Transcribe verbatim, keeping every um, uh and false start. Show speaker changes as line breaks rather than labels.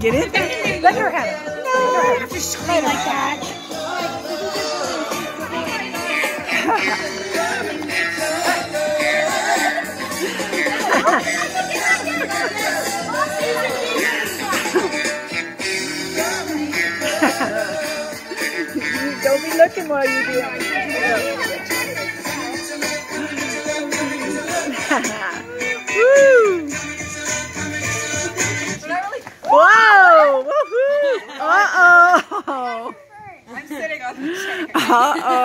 Get it? Let her have it.
No, I don't have to scream like that.
Don't be looking while you do it. Woo! Whoa! Woohoo! Uh-oh!
I'm sitting on the chair.
Uh-oh!